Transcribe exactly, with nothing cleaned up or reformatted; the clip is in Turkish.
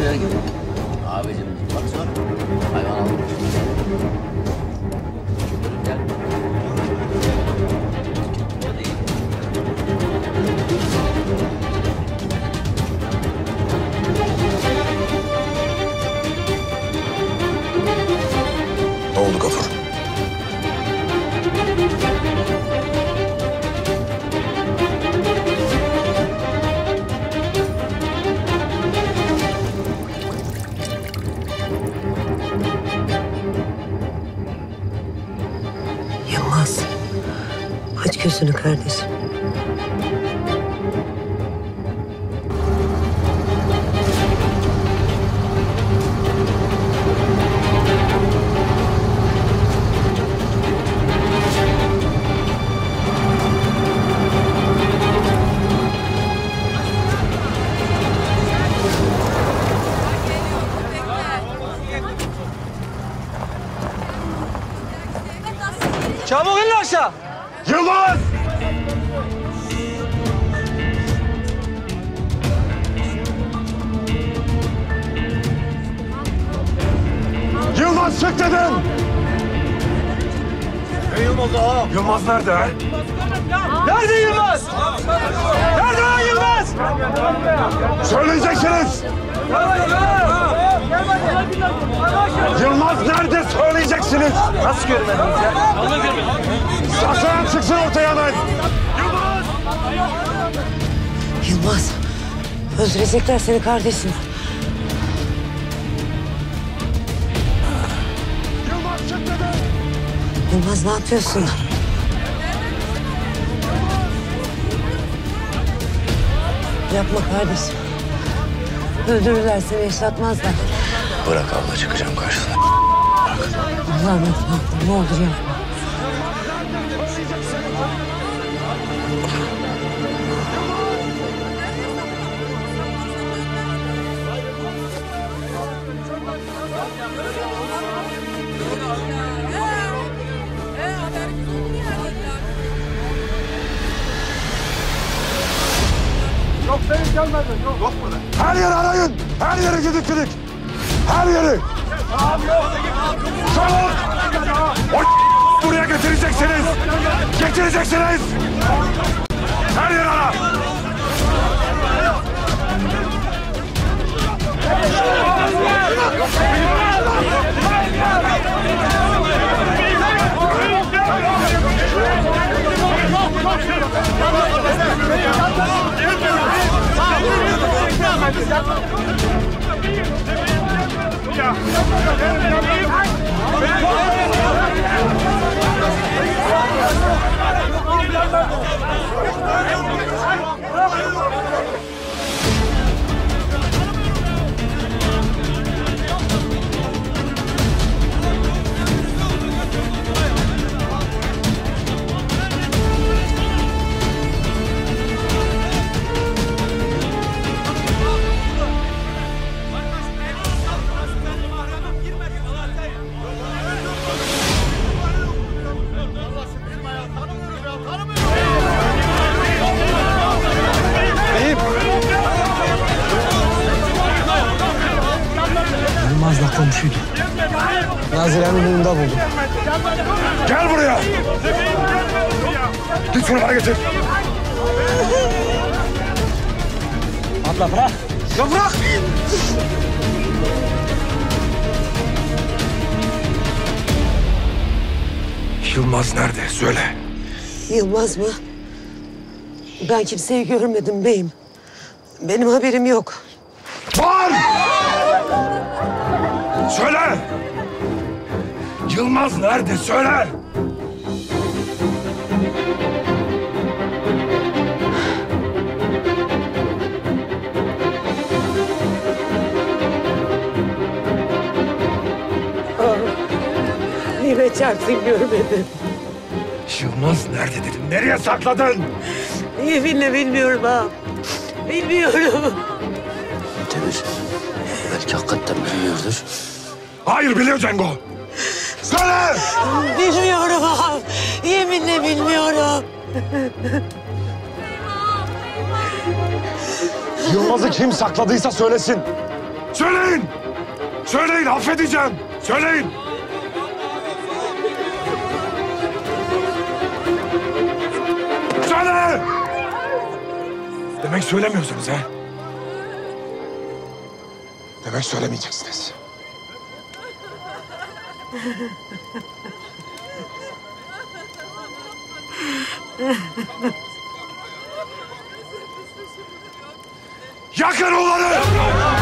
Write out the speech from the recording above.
Nereye gidiyor? Abicim bak sor. Hayvan aldım. Gel. Ne oldu Gafur? Yılmaz, aç gözünü kardeşim. Çabuk in aşağı. Yılmaz! Yılmaz çık dedim! Ne Yılmaz ağa? Yılmaz nerede ha? Nerede Yılmaz? Nerede lan Yılmaz? Söyleyeceksiniz! Yılmaz nerede söyleyeceksiniz? Nasıl görmediniz ya? Allah görmedin. Saçlayan çıksın ortaya hemen! Yılmaz, öldürecekler seni kardeşim. Yılmaz çık dedim! Yılmaz ne yapıyorsun? Yapma kardeşim. Öldürürler seni, yaşatmazlar. Bırak abla çıkacağım karşısına. Allah'ım yapma, ne olur yapma. Yok senin gelmedin. Yok. Yok burada. Her yeri arayın! Her yeri gidik gidik! Her yeri! Abi yok. Çabuk! O buraya getireceksiniz! Getireceksiniz! Her yeri ara! Yılmaz'la komşuydu. Nazire'nin yanında buldum. Gel buraya! Git şunu bana getir! Abla bırak. Ya bırak. Yılmaz nerede? Söyle. Yılmaz mı? Ben kimseyi görmedim beyim. Benim haberim yok. Var! Söyle! Yılmaz nerede? Söyle! Nimet çarpsın görmedim. Yılmaz nerede dedim. Nereye sakladın? Yeminle bilmiyorum ağam. Bilmiyorum. Demir. Belki hakikaten bilmiyordur. Hayır biliyor Cengo. Söyle! Bilmiyorum ağam. Yeminle bilmiyorum. Yılmaz'ı kim sakladıysa söylesin. Söyleyin! Söyleyin, affedeceğim! Söyleyin! Söyle! Demek söylemiyorsunuz ha? Demek söylemeyeceksiniz. Yakın onları!